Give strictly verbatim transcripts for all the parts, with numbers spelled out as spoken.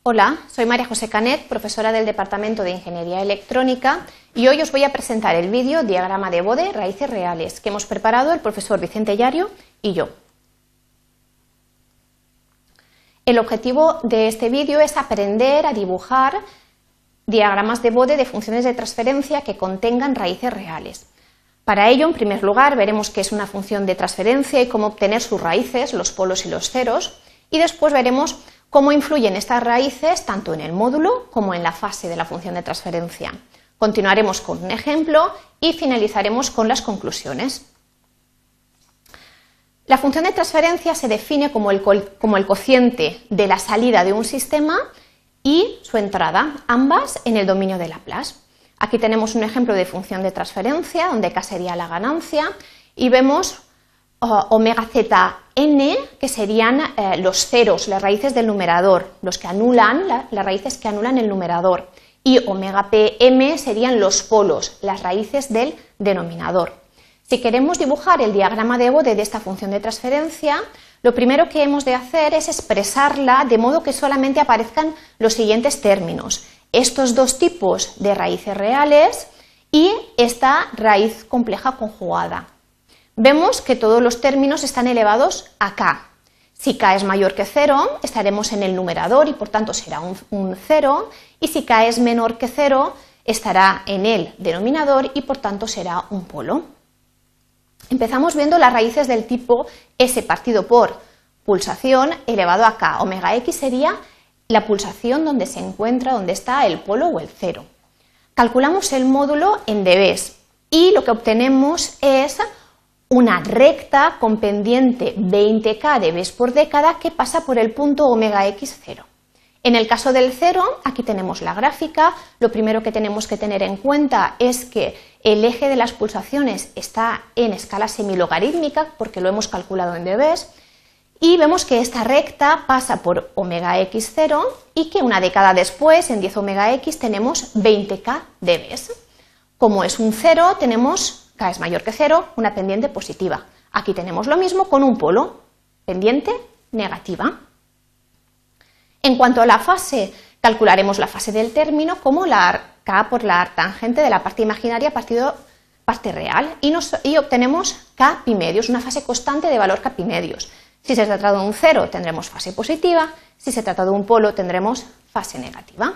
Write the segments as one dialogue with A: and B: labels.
A: Hola, soy María José Canet, profesora del Departamento de Ingeniería Electrónica, y hoy os voy a presentar el vídeo Diagrama de Bode, raíces reales, que hemos preparado el profesor Vicente Llario y yo. El objetivo de este vídeo es aprender a dibujar diagramas de Bode de funciones de transferencia que contengan raíces reales. Para ello, en primer lugar, veremos qué es una función de transferencia y cómo obtener sus raíces, los polos y los ceros, y después veremos cómo influyen estas raíces tanto en el módulo como en la fase de la función de transferencia. Continuaremos con un ejemplo y finalizaremos con las conclusiones. La función de transferencia se define como el, como el cociente de la salida de un sistema y su entrada, ambas en el dominio de Laplace. Aquí tenemos un ejemplo de función de transferencia, donde K sería la ganancia, y vemos uh, omega zeta n, que serían eh, los ceros, las raíces del numerador, los que anulan, la, las raíces que anulan el numerador, y omega pm serían los polos, las raíces del denominador. Si queremos dibujar el diagrama de Bode de esta función de transferencia, lo primero que hemos de hacer es expresarla de modo que solamente aparezcan los siguientes términos: estos dos tipos de raíces reales y esta raíz compleja conjugada. Vemos que todos los términos están elevados a k. Si k es mayor que cero, estaremos en el numerador y por tanto será un, un cero, y si k es menor que cero, estará en el denominador y por tanto será un polo. Empezamos viendo las raíces del tipo S partido por pulsación elevado a k. Omega x sería la pulsación donde se encuentra, donde está el polo o el cero. Calculamos el módulo en dBs y lo que obtenemos es una recta con pendiente veinte k dBs por década que pasa por el punto omega x cero. En el caso del cero, aquí tenemos la gráfica. Lo primero que tenemos que tener en cuenta es que el eje de las pulsaciones está en escala semilogarítmica porque lo hemos calculado en dBs. Y vemos que esta recta pasa por omega x cero y que una década después, en diez omega x, tenemos veinte k dBs. Como es un cero, tenemos, k es mayor que cero, una pendiente positiva. Aquí tenemos lo mismo con un polo, pendiente negativa. En cuanto a la fase, calcularemos la fase del término como la k por la arctangente de la parte imaginaria partido parte real y, nos, y obtenemos k pi medios, una fase constante de valor k pi medios. Si se trata de un cero tendremos fase positiva, si se trata de un polo tendremos fase negativa.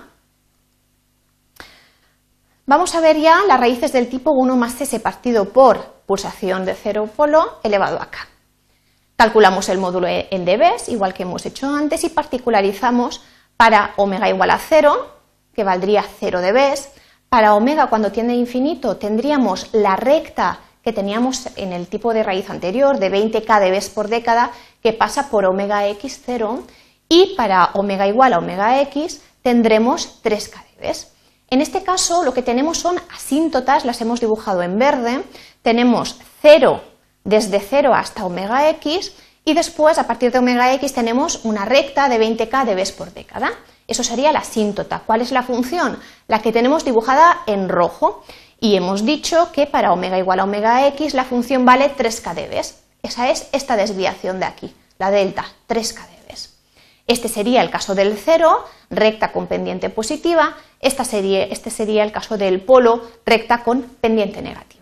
A: Vamos a ver ya las raíces del tipo uno más s partido por pulsación de cero polo elevado a k. Calculamos el módulo en dBs, igual que hemos hecho antes, y particularizamos para omega igual a cero, que valdría cero dBs. Para omega cuando tiende a infinito tendríamos la recta que teníamos en el tipo de raíz anterior de veinte k dBs por década que pasa por omega x cero, y para omega igual a omega x tendremos tres k dBs. En este caso lo que tenemos son asíntotas, las hemos dibujado en verde. Tenemos cero desde cero hasta omega x y después a partir de omega x tenemos una recta de veinte k dBs por década. Eso sería la asíntota. ¿Cuál es la función? La que tenemos dibujada en rojo. Y hemos dicho que para omega igual a omega x la función vale tres k dBs. Esa es esta desviación de aquí, la delta, tres k dBs. Este sería el caso del cero, recta con pendiente positiva. Esta sería, este sería el caso del polo, recta con pendiente negativa.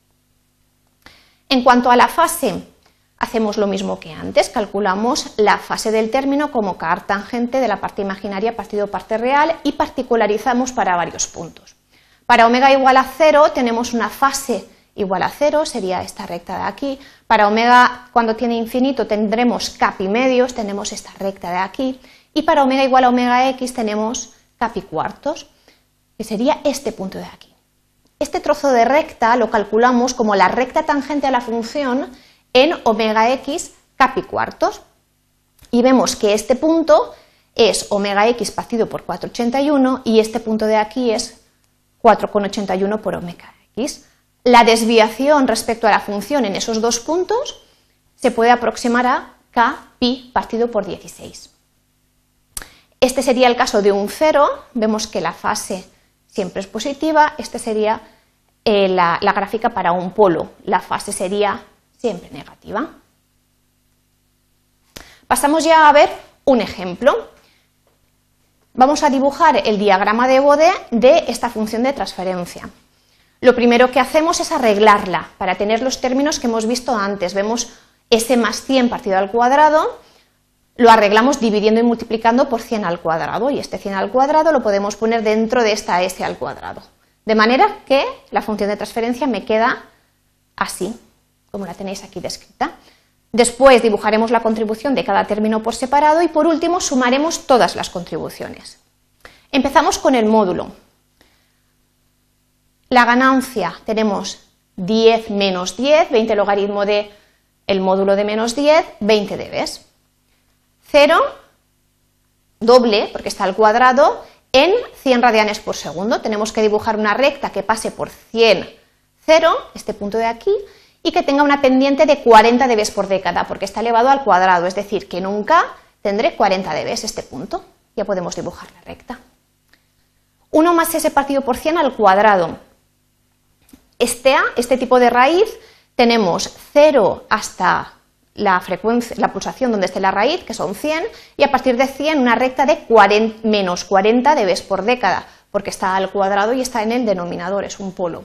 A: En cuanto a la fase, hacemos lo mismo que antes. Calculamos la fase del término como k arctangente de la parte imaginaria partido parte real y particularizamos para varios puntos. Para omega igual a cero tenemos una fase igual a cero, sería esta recta de aquí. Para omega cuando tiene infinito tendremos k pi medios, tenemos esta recta de aquí. Y para omega igual a omega x tenemos k pi cuartos, que sería este punto de aquí. Este trozo de recta lo calculamos como la recta tangente a la función en omega x k pi cuartos. Y vemos que este punto es omega x partido por cuatro coma ochenta y uno y este punto de aquí es cuatro coma ochenta y uno por omega x. La desviación respecto a la función en esos dos puntos se puede aproximar a k pi partido por dieciséis. Este sería el caso de un cero, vemos que la fase siempre es positiva. Este sería eh, la, la gráfica para un polo, la fase sería siempre negativa. Pasamos ya a ver un ejemplo. vamos a dibujar el diagrama de Bode de esta función de transferencia. Lo primero que hacemos es arreglarla para tener los términos que hemos visto antes. Vemos s más cien partido al cuadrado, lo arreglamos dividiendo y multiplicando por cien al cuadrado, y este cien al cuadrado lo podemos poner dentro de esta s al cuadrado. De manera que la función de transferencia me queda así, como la tenéis aquí descrita. Después dibujaremos la contribución de cada término por separado y por último sumaremos todas las contribuciones. Empezamos con el módulo. La ganancia tenemos diez menos diez, veinte logaritmo de el módulo de menos diez, veinte dBs. cero, doble, porque está al cuadrado, en cien radianes por segundo. Tenemos que dibujar una recta que pase por cien, cero, este punto de aquí, y que tenga una pendiente de cuarenta dBs por década, porque está elevado al cuadrado, es decir, que nunca tendré cuarenta dBs este punto. Ya podemos dibujar la recta. uno más s partido por cien al cuadrado. Este, este tipo de raíz tenemos cero hasta la, frecuencia, la pulsación donde esté la raíz, que son cien, y a partir de cien una recta de cuarenta, menos cuarenta dBs por década, porque está al cuadrado y está en el denominador, es un polo.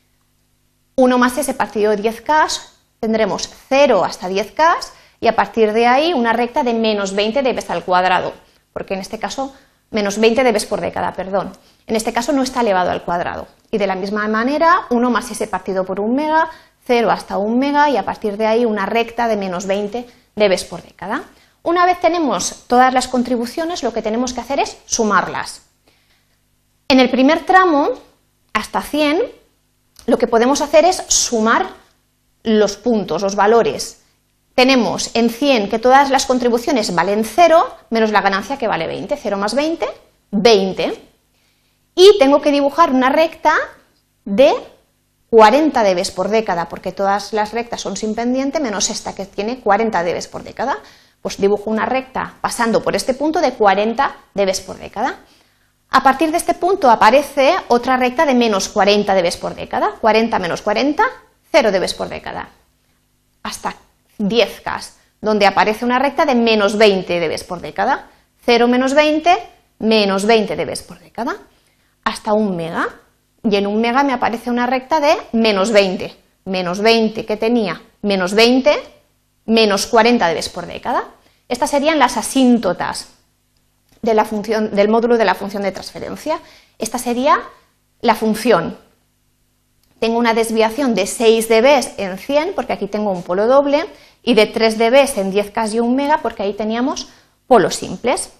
A: uno más s partido diez K, tendremos cero hasta diez K, y a partir de ahí una recta de menos veinte dBs al cuadrado, porque en este caso, menos veinte dBs por década, perdón. En este caso no está elevado al cuadrado. Y de la misma manera, uno más s partido por un mega, cero hasta un mega, y a partir de ahí una recta de menos veinte dBs por década. Una vez tenemos todas las contribuciones, lo que tenemos que hacer es sumarlas. En el primer tramo, hasta cien, lo que podemos hacer es sumar los puntos, los valores. Tenemos en cien que todas las contribuciones valen cero, menos la ganancia que vale veinte. cero más veinte, veinte. Y tengo que dibujar una recta de cuarenta dBs por década, porque todas las rectas son sin pendiente, menos esta que tiene cuarenta dBs por década. Pues dibujo una recta pasando por este punto de cuarenta dBs por década. A partir de este punto aparece otra recta de menos cuarenta dBs por década. cuarenta menos cuarenta, cero dBs por década. Hasta diez K, donde aparece una recta de menos veinte dBs por década. cero menos veinte, menos veinte dBs por década. Hasta un mega, y en un mega me aparece una recta de menos veinte, menos veinte que tenía, menos veinte, menos cuarenta dBs por década. Estas serían las asíntotas de la función, del módulo de la función de transferencia. Esta sería la función. Tengo una desviación de seis dBs en cien, porque aquí tengo un polo doble, y de tres dBs en diez K y un mega, porque ahí teníamos polos simples.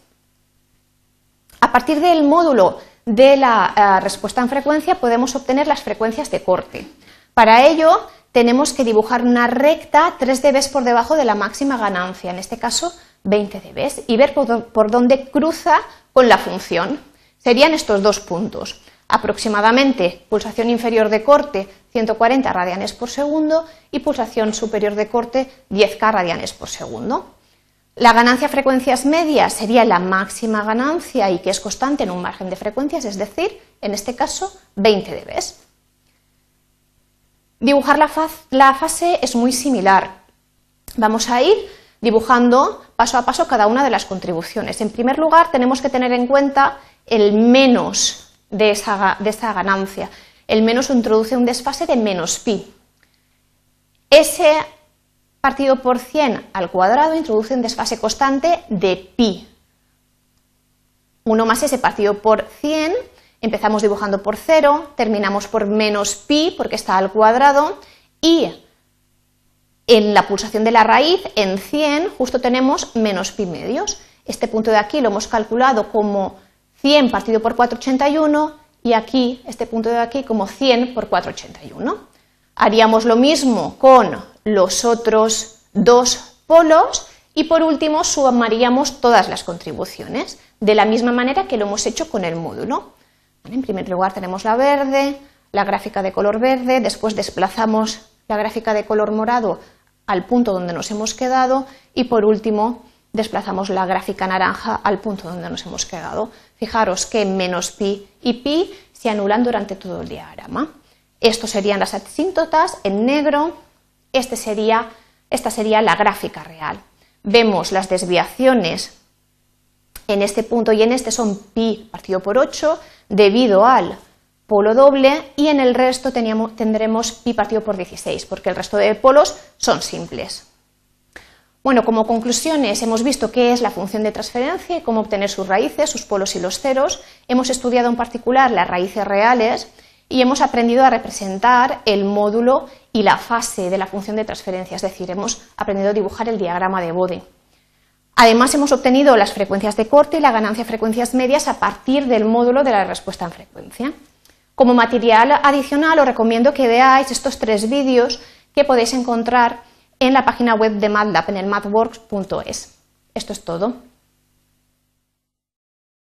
A: A partir del módulo de la uh, respuesta en frecuencia podemos obtener las frecuencias de corte. Para ello tenemos que dibujar una recta tres dBs por debajo de la máxima ganancia, en este caso veinte dBs, y ver por, por dónde cruza con la función. Serían estos dos puntos. Aproximadamente pulsación inferior de corte ciento cuarenta radianes por segundo y pulsación superior de corte diez K radianes por segundo. La ganancia frecuencias medias sería la máxima ganancia y que es constante en un margen de frecuencias, es decir, en este caso veinte dBs. Dibujar la, faz, la fase es muy similar. Vamos a ir dibujando paso a paso cada una de las contribuciones. En primer lugar, tenemos que tener en cuenta el menos de esa, de esa ganancia. El menos introduce un desfase de menos pi. Ese partido por cien al cuadrado introduce un desfase constante de pi. uno más s partido por cien, empezamos dibujando por cero, terminamos por menos pi porque está al cuadrado, y en la pulsación de la raíz, en cien, justo tenemos menos pi medios. Este punto de aquí lo hemos calculado como cien partido por cuatrocientos ochenta y uno, y aquí, este punto de aquí, como cien por cuatrocientos ochenta y uno. Haríamos lo mismo con los otros dos polos y por último sumaríamos todas las contribuciones, de la misma manera que lo hemos hecho con el módulo. En primer lugar tenemos la verde, la gráfica de color verde, después desplazamos la gráfica de color morado al punto donde nos hemos quedado y por último desplazamos la gráfica naranja al punto donde nos hemos quedado. Fijaros que menos pi y pi se anulan durante todo el diagrama. Estos serían las asíntotas en negro, este sería, esta sería la gráfica real. Vemos las desviaciones en este punto y en este son pi partido por ocho debido al polo doble, y en el resto teníamos, tendremos pi partido por dieciséis, porque el resto de polos son simples. Bueno, como conclusiones hemos visto qué es la función de transferencia y cómo obtener sus raíces, sus polos y los ceros. Hemos estudiado en particular las raíces reales y hemos aprendido a representar el módulo y la fase de la función de transferencia, es decir, hemos aprendido a dibujar el diagrama de Bode. Además, hemos obtenido las frecuencias de corte y la ganancia de frecuencias medias a partir del módulo de la respuesta en frecuencia. Como material adicional os recomiendo que veáis estos tres vídeos que podéis encontrar en la página web de MATLAB en el mathworks punto es. Esto es todo.